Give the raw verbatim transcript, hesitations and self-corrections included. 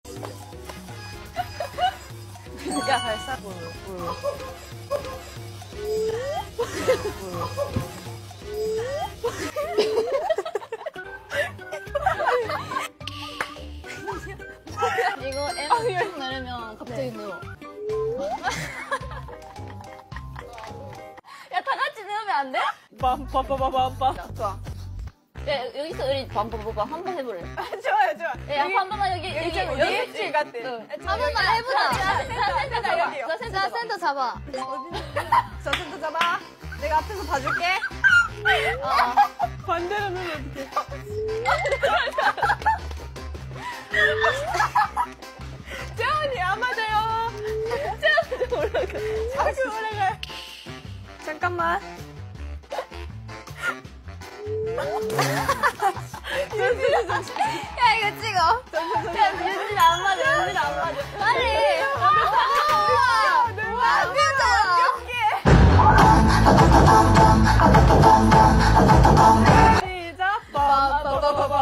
야, 발사. 물, 물. 이거 에너지 쭉 내리면 갑자기 늘어. 야, 다 같이 넣으면 안 돼? 빰빰빰빰빰. 좋아. 야, 여기서 우리 밤밤밤밤 한 번 해볼래? 좋아요, 좋아. 야, 한 번만 여기, 여기, 여기, 여기. 여기 줄 같아. 응. 한 번만 해보자. 자, 센터 잡아. 여기요. 자, 센터 자, 잡아. 센터 잡아. 저 센터 잡아. 내가 앞에서 봐줄게. 어. 반대로 넣으면 어떡해. 재원이 안 맞아요. 재원이 좀 올라가. 자꾸 올라가. 잠깐만. 야, 이거 찍어. 야, 윤진 안 맞아, 윤진 안 맞아. 빨리. 우와, 안 맞아. 시작. 빠바바바바바.